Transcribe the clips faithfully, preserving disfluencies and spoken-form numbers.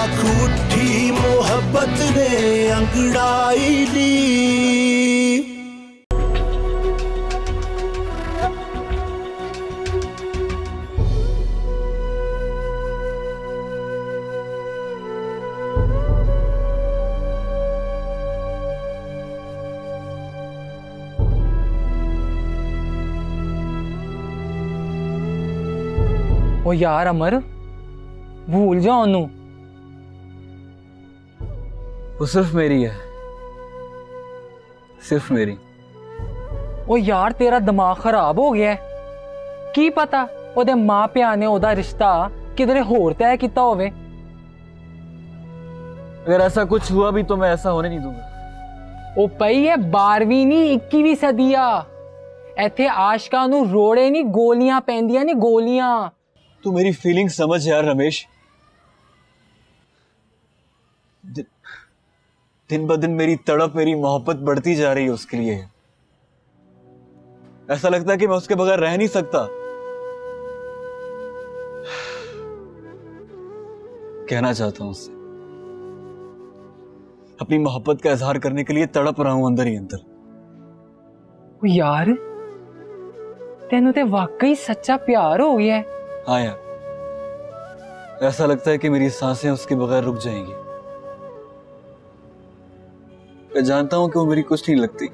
आँख उठी मोहब्बत ने अंगड़ाई ली। ओ यार अमर, भूल जाओ ओनू। वो सिर्फ मेरी है, सिर्फ मेरी। ओ यार तेरा दिमाग खराब हो गया है। की पता ओदे मां प्या ने ओदा रिश्ता किधरे होर तय किया होवे। अगर ऐसा कुछ हुआ भी तो मैं ऐसा होने नहीं दूंगा। ओ पई है बारहवीं नहीं इक्कीवीं सदिया। इत्थे आशकां नू रोड़े नहीं गोलियां पैंदियां ने गोलियां। तू मेरी फीलिंग समझ यार रमेश। दिन, दिन ब दिन मेरी तड़प, मेरी मोहब्बत बढ़ती जा रही है उसके लिए। ऐसा लगता है कि मैं उसके बगैर रह नहीं सकता। कहना चाहता हूं उससे, अपनी मोहब्बत का इजहार करने के लिए तड़प रहा हूं अंदर ही अंदर। ओ यार तेनू ते वाकई सच्चा प्यार हो गया है। हाँ यार, ऐसा लगता है कि मेरी सांसें उसके बगैर रुक जाएंगी। मैं जानता हूं कि वो मेरी कुछ नहीं लगती,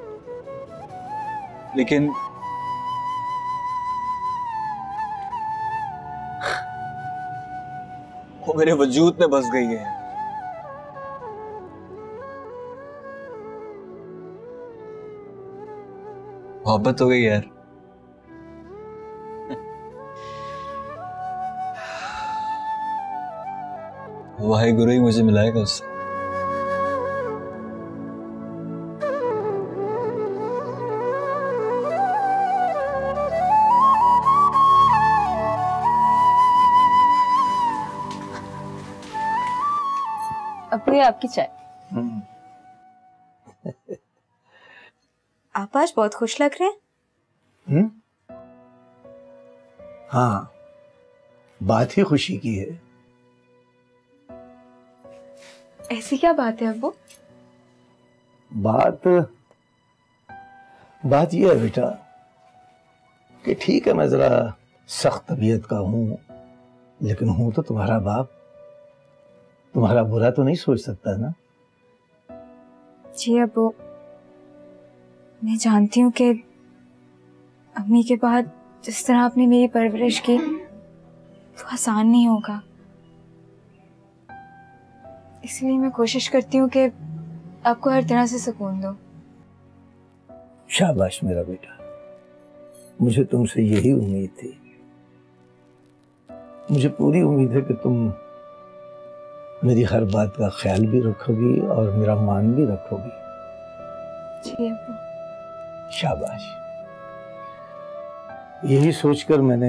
लेकिन वो मेरे वजूद में बस गई है। मोहब्बत हो गई यार। वाहेगुरु ही मुझे मिलाएगा उससे। अब ये आपकी चाय। आप आज बहुत खुश लग रहे हैं। हम्म? हाँ, बात ही खुशी की है। ऐसी क्या बात है अब्बू? बात बात यह है बेटा कि ठीक है मैं जरा सख्त तबीयत का हूं, लेकिन हूं तो तुम्हारा बाप। तुम्हारा बुरा तो नहीं सोच सकता ना। जी अब्बू, मैं जानती हूँ कि अम्मी के बाद जिस तरह आपने मेरी परवरिश की वो आसान नहीं होगा, इसलिए मैं कोशिश करती हूँ कि आपको हर तरह से सुकून दो। शाबाश मेरा बेटा, मुझे तुमसे यही उम्मीद थी। मुझे पूरी उम्मीद है कि तुम मेरी हर बात का ख्याल भी रखोगी और मेरा मान भी रखोगी। जी अब्बू। शाबाश। यही सोचकर मैंने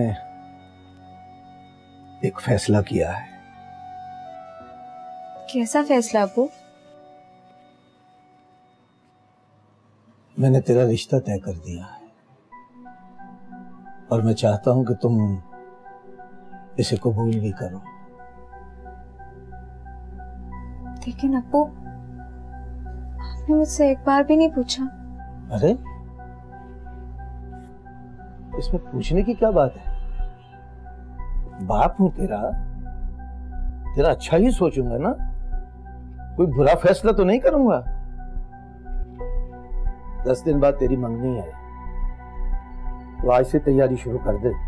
एक फैसला किया है। कैसा फैसला अब्बू? मैंने तेरा रिश्ता तय कर दिया है और मैं चाहता हूं कि तुम इसे कबूल भी करो। लेकिन अब्बू, आपने मुझसे एक बार भी नहीं पूछा। अरे इसमें पूछने की क्या बात है? बाप हूं तेरा, तेरा अच्छा ही सोचूंगा ना, कोई बुरा फैसला तो नहीं करूंगा। दस दिन बाद तेरी मंगनी है, तो आज से तैयारी शुरू कर दे।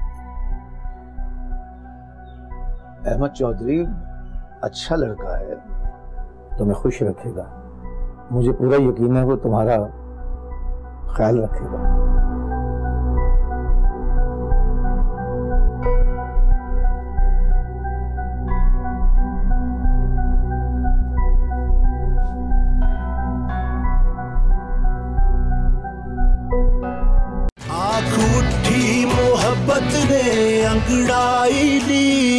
अहमद चौधरी अच्छा लड़का है, तुम्हें खुश रखेगा। मुझे पूरा यकीन है वो तुम्हारा ख्याल रखेगा। आँख उठी मोहब्बत ने अंगड़ाई ली।